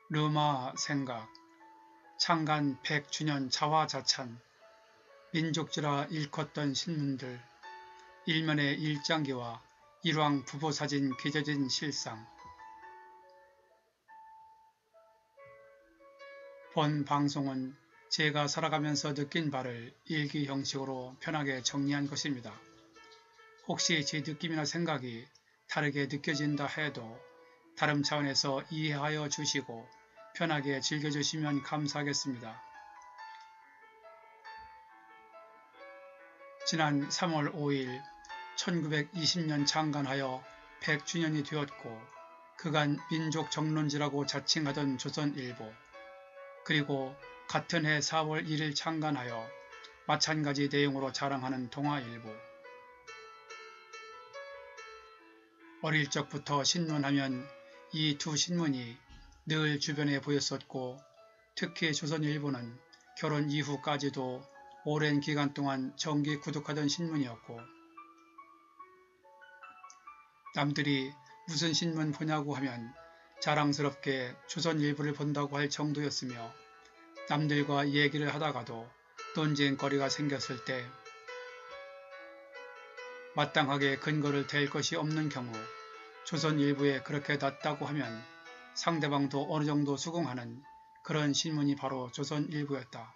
르마 생각, 창간 100주년 자화자찬, 민족지라 일컫던 신문들, 일면의 일장기와 일왕 부부사진 기재진 실상. 본 방송은 제가 살아가면서 느낀 바를 일기 형식으로 편하게 정리한 것입니다. 혹시 제 느낌이나 생각이 다르게 느껴진다 해도 다름 차원에서 이해하여 주시고 편하게 즐겨주시면 감사하겠습니다. 지난 3월 5일 1920년 창간하여 100주년이 되었고 그간 민족정론지라고 자칭하던 조선일보, 그리고 같은 해 4월 1일 창간하여 마찬가지 내용으로 자랑하는 동아일보. 어릴 적부터 신문하면 이 두 신문이 늘 주변에 보였었고 특히 조선일보는 결혼 이후까지도 오랜 기간 동안 정기 구독하던 신문이었고 남들이 무슨 신문 보냐고 하면 자랑스럽게 조선일보를 본다고 할 정도였으며 남들과 얘기를 하다가도 논쟁거리가 생겼을 때 마땅하게 근거를 댈 것이 없는 경우 조선일보에 그렇게 놨다고 하면 상대방도 어느 정도 수긍하는 그런 신문이 바로 조선일보였다.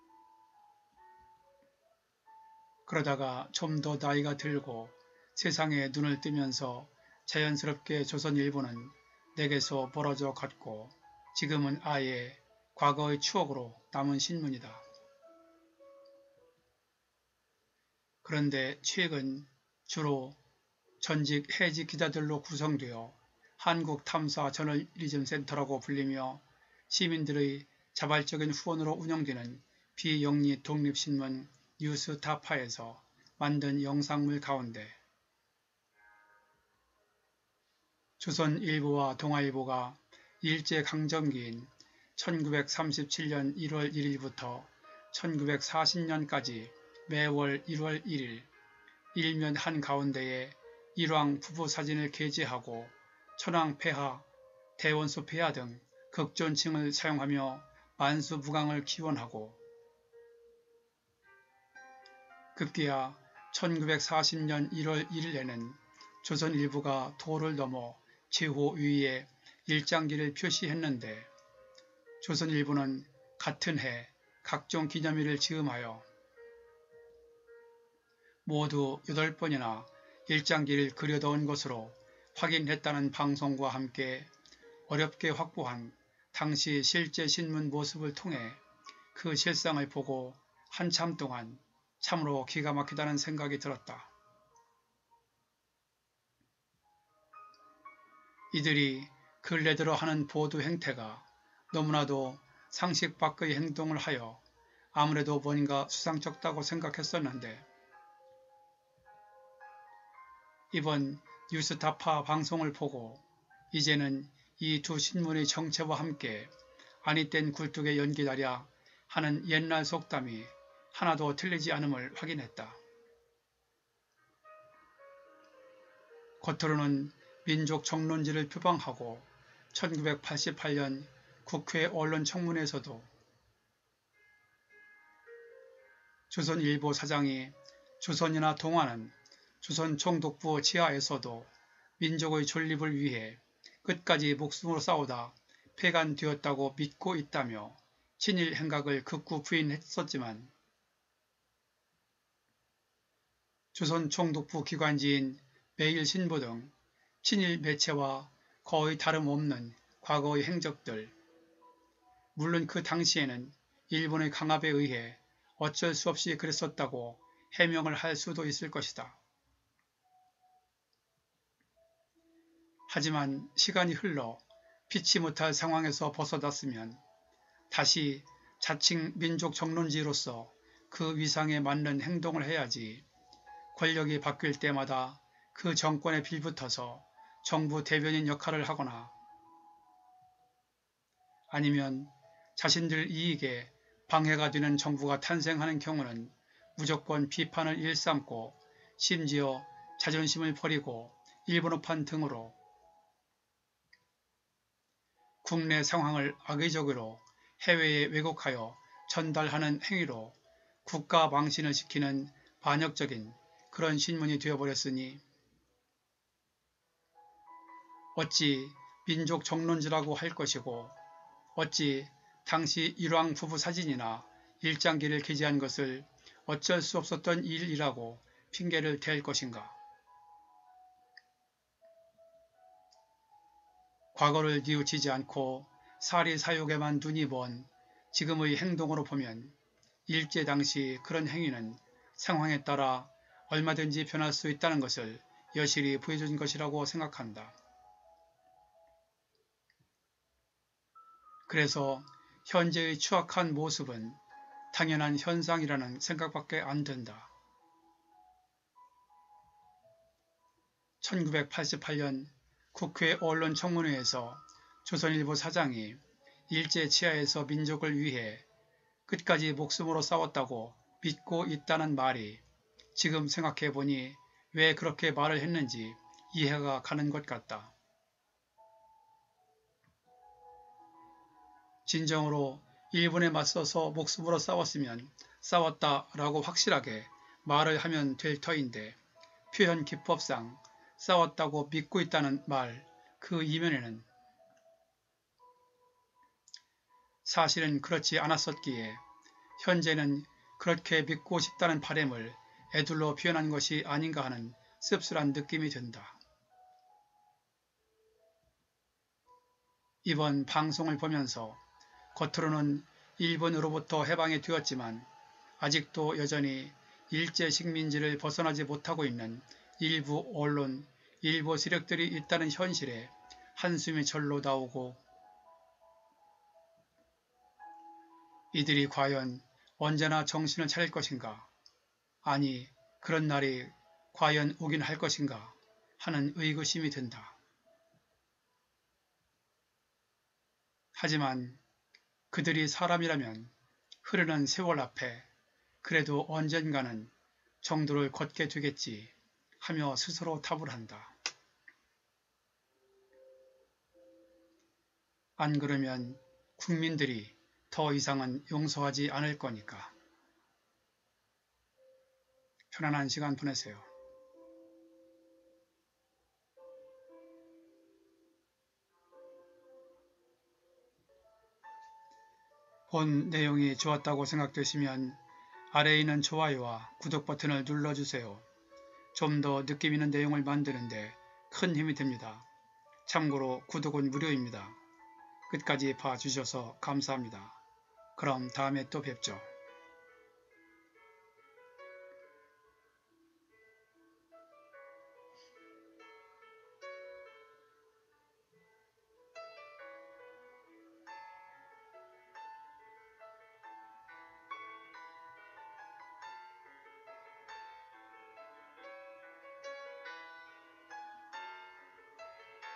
그러다가 좀 더 나이가 들고 세상에 눈을 뜨면서 자연스럽게 조선일보는 내게서 멀어져 갔고 지금은 아예 과거의 추억으로 남은 신문이다. 그런데 최근 주로 전직 해직 기자들로 구성되어 한국탐사저널리즘센터라고 불리며 시민들의 자발적인 후원으로 운영되는 비영리 독립신문 뉴스타파에서 만든 영상물 가운데 조선일보와 동아일보가 일제강점기인 1937년 1월 1일부터 1940년까지 매월 1월 1일 일면 한가운데에 일왕 부부 사진을 게재하고 천황폐하, 대원소 폐하 등 극존칭을 사용하며 만수무강을 기원하고 급기야 1940년 1월 1일에는 조선일보가 도를 넘어 제호위에 일장기를 표시했는데 조선일보는 같은 해 각종 기념일을 즈음하여 모두 8번이나 일장기를 그려넣은 것으로 확인했다는 방송과 함께 어렵게 확보한 당시 실제 신문 모습을 통해 그 실상을 보고 한참 동안 참으로 기가 막히다는 생각이 들었다. 이들이 근래 들어 하는 보도 행태가 너무나도 상식 밖의 행동을 하여 아무래도 뭔가 수상쩍다고 생각했었는데 이번 뉴스타파 방송을 보고 이제는 이 두 신문의 정체와 함께 아니 땐 굴뚝에 연기다랴 하는 옛날 속담이 하나도 틀리지 않음을 확인했다. 겉으로는 민족 정론지를 표방하고 1988년 국회 언론청문회에서도 조선일보 사장이 조선이나 동아는 조선 총독부 지하에서도 민족의 존립을 위해 끝까지 목숨으로 싸우다 폐간되었다고 믿고 있다며 친일 행각을 극구 부인했었지만 조선 총독부 기관지인 매일신보 등 친일 매체와 거의 다름없는 과거의 행적들, 물론 그 당시에는 일본의 강압에 의해 어쩔 수 없이 그랬었다고 해명을 할 수도 있을 것이다. 하지만 시간이 흘러 피치 못할 상황에서 벗어났으면 다시 자칭 민족 정론지로서 그 위상에 맞는 행동을 해야지 권력이 바뀔 때마다 그 정권에 빌붙어서 정부 대변인 역할을 하거나 아니면 자신들 이익에 방해가 되는 정부가 탄생하는 경우는 무조건 비판을 일삼고 심지어 자존심을 버리고 일본어판 등으로 국내 상황을 악의적으로 해외에 왜곡하여 전달하는 행위로 국가 망신을 시키는 반역적인 그런 신문이 되어버렸으니 어찌 민족 정론지라고 할 것이고 어찌 당시 일왕 부부 사진이나 일장기를 게재한 것을 어쩔 수 없었던 일이라고 핑계를 댈 것인가. 과거를 뉘우치지 않고 사리사욕에만 눈이 먼 지금의 행동으로 보면 일제 당시 그런 행위는 상황에 따라 얼마든지 변할 수 있다는 것을 여실히 보여준 것이라고 생각한다. 그래서 현재의 추악한 모습은 당연한 현상이라는 생각밖에 안 든다. 1988년 국회 언론청문회에서 조선일보 사장이 일제 치하에서 민족을 위해 끝까지 목숨으로 싸웠다고 믿고 있다는 말이 지금 생각해보니 왜 그렇게 말을 했는지 이해가 가는 것 같다. 진정으로 일본에 맞서서 목숨으로 싸웠으면 싸웠다라고 확실하게 말을 하면 될 터인데 표현 기법상 싸웠다고 믿고 있다는 말 그 이면에는 사실은 그렇지 않았었기에 현재는 그렇게 믿고 싶다는 바람을 애둘러 표현한 것이 아닌가 하는 씁쓸한 느낌이 든다. 이번 방송을 보면서 겉으로는 일본으로부터 해방이 되었지만 아직도 여전히 일제 식민지를 벗어나지 못하고 있는 일부 언론, 일부 세력들이 있다는 현실에 한숨이 절로 나오고 이들이 과연 언제나 정신을 차릴 것인가, 아니 그런 날이 과연 오긴 할 것인가 하는 의구심이 든다. 하지만 그들이 사람이라면 흐르는 세월 앞에 그래도 언젠가는 정도를 걷게 되겠지 하며 스스로 답을 한다. 안 그러면 국민들이 더 이상은 용서하지 않을 거니까. 편안한 시간 보내세요. 본 내용이 좋았다고 생각되시면 아래에 있는 좋아요와 구독 버튼을 눌러주세요. 좀 더 느낌 있는 내용을 만드는데 큰 힘이 됩니다. 참고로 구독은 무료입니다. 끝까지 봐주셔서 감사합니다. 그럼 다음에 또 뵙죠.